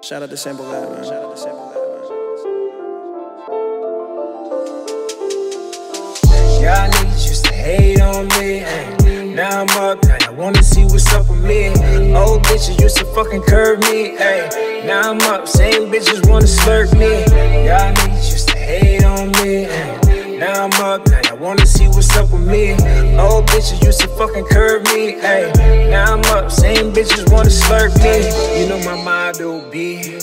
Shout out to Sample God, man. Shout out to Sample God, man. Y'all niggas used to hate on me, ayy. Now I'm up, now y'all wanna see what's up with me. Old bitches used to fucking curve me, ayy. Now I'm up, same bitches wanna slurp me. Y'all niggas used to hate on me, ayy. Now I'm up, now y'all wanna see what's up with me. Old bitches used to fucking curve me, ayy. Now I'm up, same bitches wanna slurp me. You know my motto be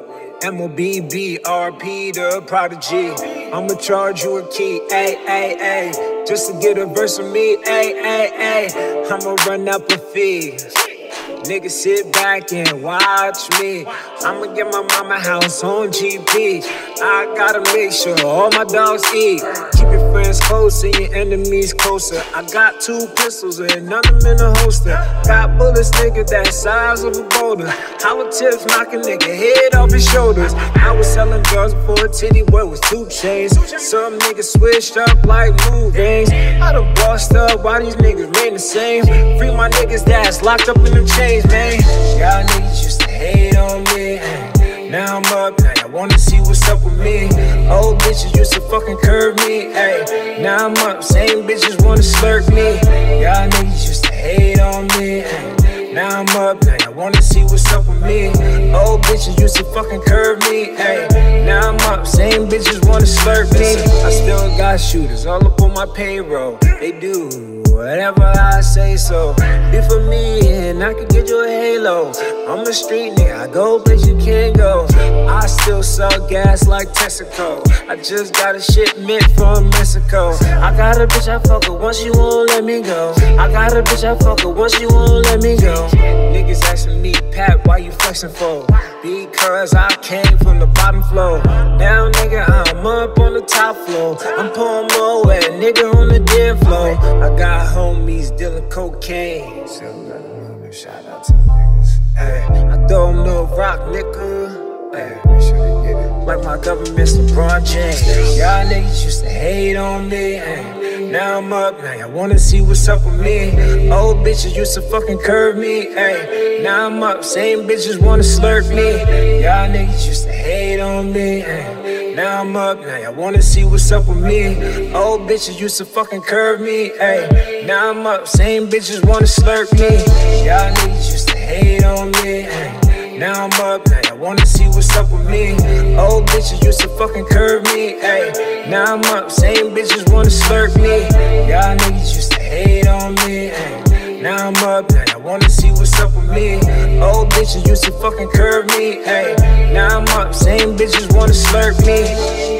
MOBB, RP, the prodigy. I'ma charge you a key, ayy, ayy, ayy. Just to get a verse from me, ayy, ayy, ayy. I'ma run up the fees. Niggas sit back and watch me. I'ma get my mama house on GP. I gotta make sure all my dogs eat. Keep your friends close and your enemies closer. I got 2 pistols and none of them in a holster. Got bullets, nigga, that size of a boulder. Howard tips knock a nigga head off his shoulders. I was selling drugs before a titty boy was 2 chains. Some niggas switched up like movies. I done bossed up, why these niggas remain the same? Free my niggas that's locked up in them chains, man. Y'all niggas used to hate on me, ayy. Now I'm up, now y'all wanna see what's up with me. Old bitches used to fucking curve me, ayy. Now I'm up, same bitches wanna slurp me. Y'all niggas used to hate on me, ayy. Now I'm up, now y'all wanna see what's up with me. Old bitches used to fucking curve me, ayy. Now I'm up, same bitches wanna slurp me. I still got shooters all up on my payroll. They do whatever I say so. Be for me and I can get you a halo. I'm a street nigga, I go place you can't go. I still sell gas like Texaco. I just got a shipment from Mexico. I got a bitch I fuck with once she won't let me go. I got a bitch I fuck with once she won't let me go. Niggas asking me, Pat, why you flexing for? Because I came from the bottom floor. Now nigga, I'm up on the top floor. I'm pouring more wet, nigga on the dead floor. I got homies dealing cocaine. So shout out to niggas. Ay, I throw them no rock, nigga. Ay, make sure they get it. Like my government's LeBron James. Y'all niggas used to hate on me. Ay, now I'm up, now y'all wanna see what's up with me. Old bitches used to fucking curve me. Ay, now I'm up, same bitches wanna slurp me. Y'all niggas used to hate on me. Ay, now I'm up, now y'all wanna see what's up with me. Old bitches used to fucking curve me, ayy. Now I'm up, same bitches wanna slurp me. Y'all niggas used to hate on me, ayy. Now I'm up, now y'all wanna see what's up with me. Old bitches used to fucking curve me, ayy. Now I'm up, same bitches wanna slurp me. Y'all niggas used to hate on me, ayy. Now I'm up, now y'all wanna see what's up with me. Old bitches used to fucking curve me, ayy. Now I'm up, same bitches wanna slurp me.